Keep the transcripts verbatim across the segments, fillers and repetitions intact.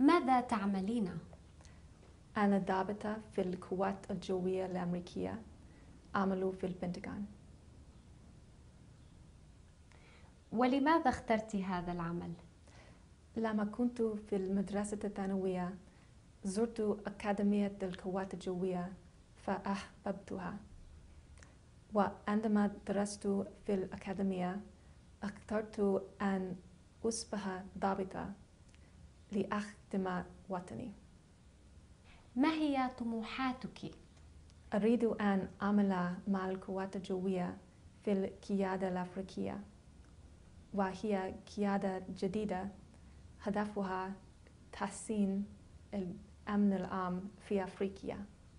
ماذا تعملين؟ أنا ضابطة في القوات الجوية الأمريكية، أعمل في البنتاغون. ولماذا اخترت هذا العمل؟ لما كنت في المدرسة الثانوية زرت أكاديمية القوات الجوية فأحببتها، وعندما درست في الأكاديمية اخترت أن أصبح ضابطة لأخدم وطني. ما هي طموحاتك؟ أريد أن أعمل مع القوات الجوية في القيادة الأفريقية، وهي قيادة جديدة هدفها تحسين الأمن العام في أفريقيا.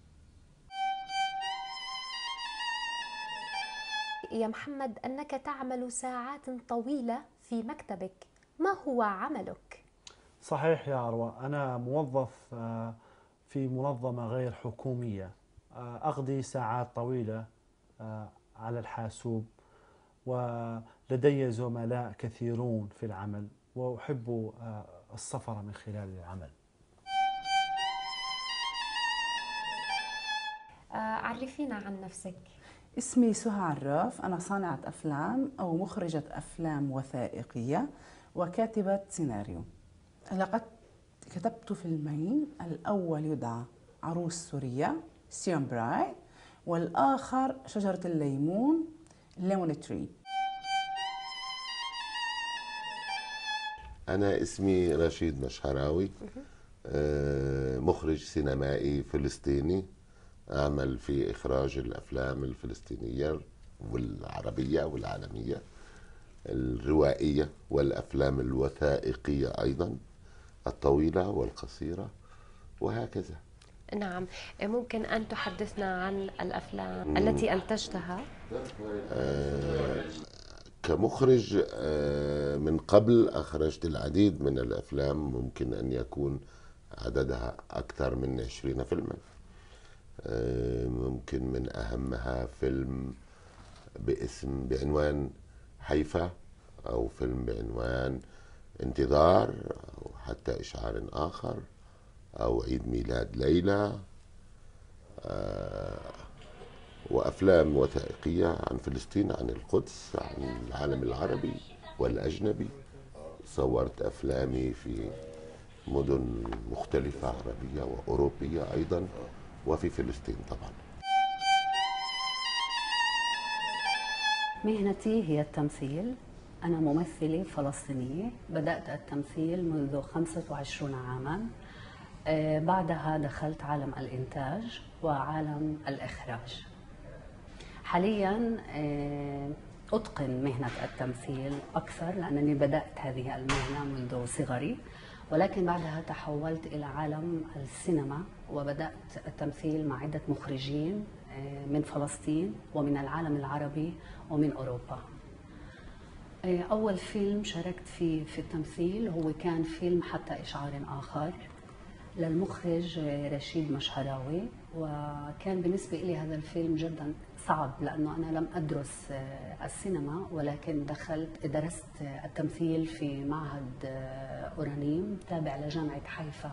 يا محمد أنك تعمل ساعات طويلة في مكتبك، ما هو عملك؟ صحيح يا أروى، أنا موظف في منظمة غير حكومية، أقضي ساعات طويلة على الحاسوب، ولدي زملاء كثيرون في العمل، وأحب السفر من خلال العمل. عرفينا عن نفسك. اسمي سهى عراف، أنا صانعة أفلام أو مخرجة أفلام وثائقية وكاتبة سيناريو. لقد كتبت فيلمين، الأول يدعى عروس سوريا سيون براي، والآخر شجرة الليمون ليمون تري. أنا اسمي رشيد مشهراوي، مخرج سينمائي فلسطيني، أعمل في إخراج الأفلام الفلسطينية والعربية والعالمية، الروائية والأفلام الوثائقية أيضا، الطويلة والقصيرة وهكذا. نعم، ممكن أن تحدثنا عن الأفلام مم. التي أنتجتها؟ آه كمخرج آه من قبل أخرجت العديد من الأفلام، ممكن أن يكون عددها أكثر من عشرين فيلما. آه ممكن من أهمها فيلم باسم بعنوان حيفا، أو فيلم بعنوان انتظار، أو حتى إشعار آخر، أو عيد ميلاد ليلى، آه وأفلام وثائقية عن فلسطين، عن القدس، عن العالم العربي والأجنبي. صورت أفلامي في مدن مختلفة عربية وأوروبية أيضا، وفي فلسطين طبعا. مهنتي هي التمثيل. أنا ممثلة فلسطينية، بدأت التمثيل منذ خمسة وعشرين عاما. آه بعدها دخلت عالم الإنتاج وعالم الإخراج. حاليا آه أتقن مهنة التمثيل أكثر لأنني بدأت هذه المهنة منذ صغري، ولكن بعدها تحولت إلى عالم السينما وبدأت التمثيل مع عدة مخرجين آه من فلسطين ومن العالم العربي ومن أوروبا. آه أول فيلم شاركت فيه في التمثيل هو كان فيلم حتى إشعار آخر للمخرج رشيد مشهراوي، وكان بالنسبة لي هذا الفيلم جدا صعب لأنه أنا لم أدرس السينما، ولكن دخلت درست التمثيل في معهد أورانيم تابع لجامعة حيفا.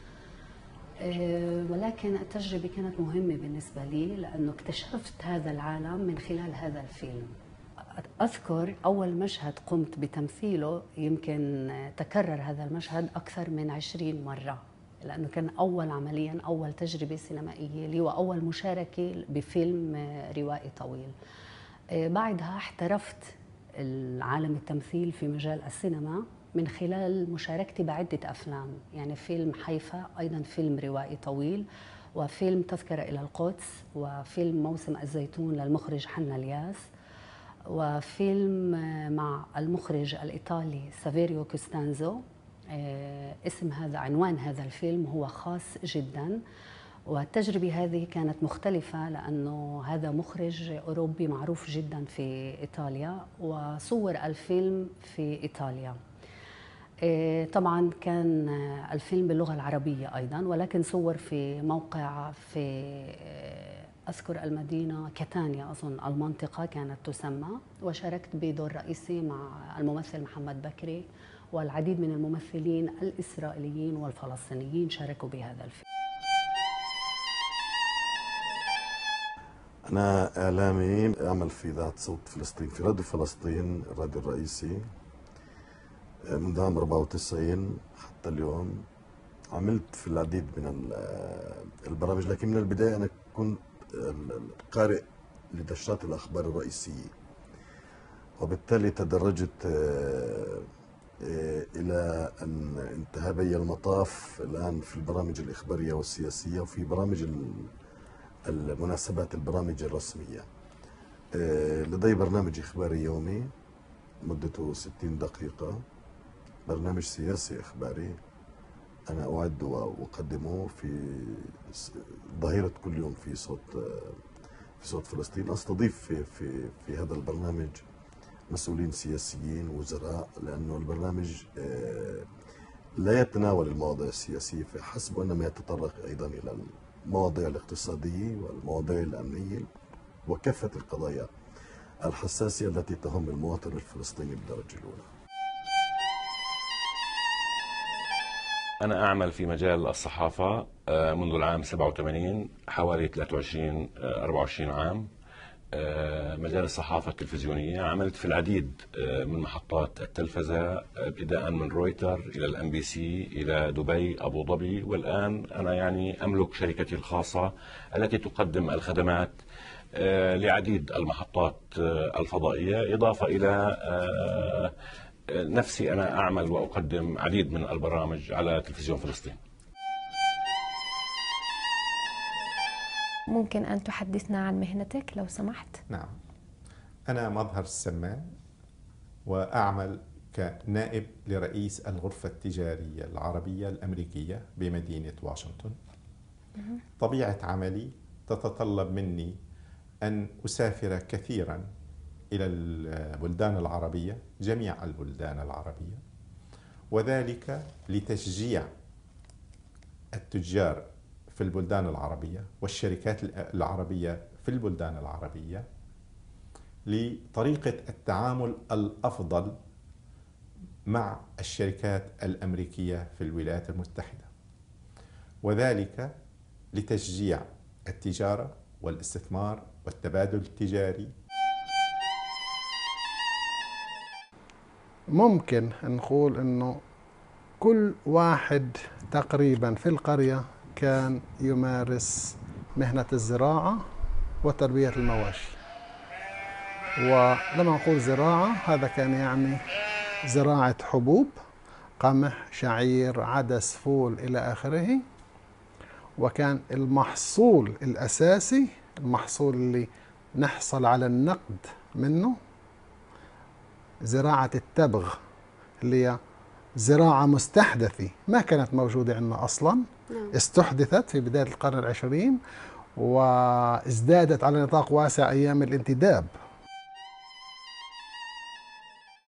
ولكن التجربة كانت مهمة بالنسبة لي لأنه اكتشفت هذا العالم من خلال هذا الفيلم. أذكر أول مشهد قمت بتمثيله يمكن تكرر هذا المشهد أكثر من عشرين مرة، لأنه كان أول عمليا أول تجربة سينمائية لي وأول مشاركة بفيلم روائي طويل. بعدها احترفت العالم التمثيل في مجال السينما من خلال مشاركتي بعدة أفلام، يعني فيلم حيفا أيضا فيلم روائي طويل، وفيلم تذكرة إلى القدس، وفيلم موسم الزيتون للمخرج حنا الياس، وفيلم مع المخرج الإيطالي سافيريو كوستانزو. اسم هذا عنوان هذا الفيلم هو خاص جدا، والتجربة هذه كانت مختلفة لأنه هذا مخرج أوروبي معروف جدا في إيطاليا، وصور الفيلم في إيطاليا. طبعا كان الفيلم باللغة العربية أيضا، ولكن صور في موقع في أذكر المدينة كاتانيا، أظن المنطقة كانت تسمى، وشاركت بدور رئيسي مع الممثل محمد بكري والعديد من الممثلين الإسرائيليين والفلسطينيين شاركوا بهذا الفيلم. أنا إعلامي أعمل في إذاعة صوت فلسطين في راديو فلسطين الراديو الرئيسي منذ عام أربعة وتسعين حتى اليوم. عملت في العديد من البرامج، لكن من البداية أنا كنت قارئ لنشرات الأخبار الرئيسية، وبالتالي تدرجت إلى أن انتهى بي المطاف الآن في البرامج الإخبارية والسياسية وفي برامج المناسبات البرامج الرسمية. لدي برنامج إخباري يومي مدته ستين دقيقة، برنامج سياسي إخباري أنا أعد وأقدمه في ظهيرة كل يوم في صوت في صوت فلسطين. أستضيف في في في هذا البرنامج مسؤولين سياسيين وزراء، لأنه البرنامج لا يتناول المواضيع السياسية فحسب، وإنما يتطرق أيضا إلى المواضيع الاقتصادية والمواضيع الأمنية وكافة القضايا الحساسة التي تهم المواطن الفلسطيني بالدرجة الأولى. أنا أعمل في مجال الصحافة منذ العام سبعة وثمانين، حوالي ثلاثة وعشرين أربعة وعشرين عام. مجال الصحافة التلفزيونية، عملت في العديد من محطات التلفزة ابتداء من رويتر إلى الام بي سي إلى دبي أبو ظبي، والآن أنا يعني أملك شركتي الخاصة التي تقدم الخدمات لعديد المحطات الفضائية، إضافة إلى نفسي أنا أعمل وأقدم عديد من البرامج على تلفزيون فلسطين. ممكن أن تحدثنا عن مهنتك لو سمحت؟ نعم، أنا مظهر السمان، وأعمل كنائب لرئيس الغرفة التجارية العربية الأمريكية بمدينة واشنطن. طبيعة عملي تتطلب مني أن أسافر كثيرا إلى البلدان العربية، جميع البلدان العربية، وذلك لتشجيع التجار في البلدان العربية والشركات العربية في البلدان العربية لطريقة التعامل الأفضل مع الشركات الأمريكية في الولايات المتحدة، وذلك لتشجيع التجارة والاستثمار والتبادل التجاري. ممكن نقول إنه كل واحد تقريبا في القرية كان يمارس مهنة الزراعة وتربية المواشي. ولما نقول زراعة هذا كان يعني زراعة حبوب، قمح، شعير، عدس، فول إلى آخره. وكان المحصول الأساسي، المحصول اللي نحصل على النقد منه، زراعة التبغ، اللي هي زراعة مستحدثة ما كانت موجودة عندنا أصلا، استحدثت في بداية القرن العشرين وازدادت على نطاق واسع أيام الانتداب